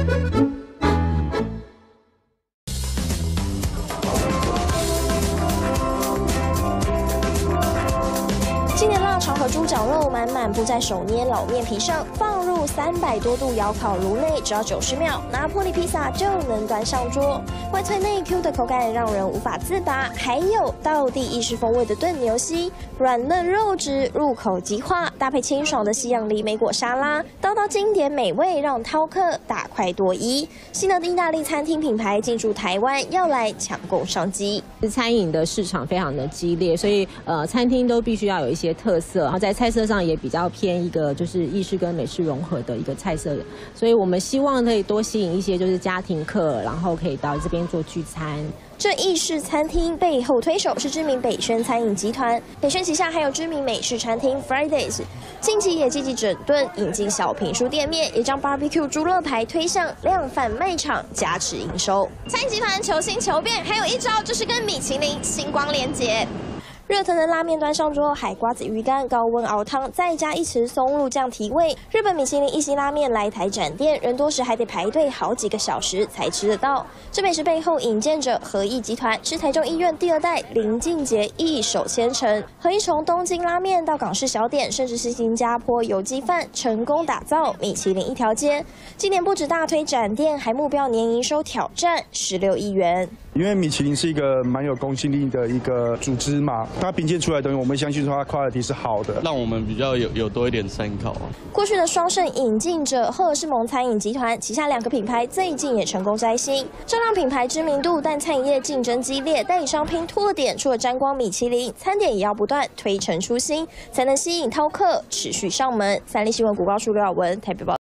今年腊肠和猪脚肉满满铺在手捏老面皮上，放入300多度窑烤炉内，只要90秒，拿坡里披萨就能端上桌。外脆内 Q 的口感让人无法自拔。还有道地意式风味的炖牛膝，软嫩肉质入口即化，搭配清爽的西洋梨莓果沙拉，道经典美味让饕客大快朵颐。新的意大利餐厅品牌进驻台湾，要来抢攻商机。 餐饮的市场非常的激烈，所以餐厅都必须要有一些特色，然后在菜色上也比较偏一个就是意式跟美式融合的一个菜色，所以我们希望可以多吸引一些就是家庭客，然后可以到这边做聚餐。 这意式餐厅背后推手是知名北轩餐饮集团，北轩旗下还有知名美式餐厅 Fridays， 近期也积极整顿，引进小平数店面，也将 Barbecue 猪肋排推向量贩卖场，加持营收。餐饮集团求新求变，还有一招就是跟米其林星光连结。热腾腾拉面端上桌，海瓜子鱼干高温熬汤，再加一匙松露酱提味。日本米其林一星拉面来台展店，人多时还得排队好几个小时才吃得到。这美食背后引荐者和益集团，是台中医院第2代林靖杰一手牵成。和益从东京拉面到港式小点，甚至是新加坡油鸡饭，成功打造米其林一条街。今年不止大推展店，还目标年营收挑战16亿元。 因为米其林是一个蛮有公信力的一个组织嘛，它评鉴出来的东西，我们相信说它 quality 是好的， 让我们比较有多一点参考。 过去的双盛引进者赫尔士蒙餐饮集团旗下2个品牌，最近也成功摘星，照亮品牌知名度，但餐饮业竞争激烈，代理商拼吐了点，除了沾光米其林，餐点也要不断推陈出新，才能吸引饕客持续上门。三立新闻古报数6文台北报。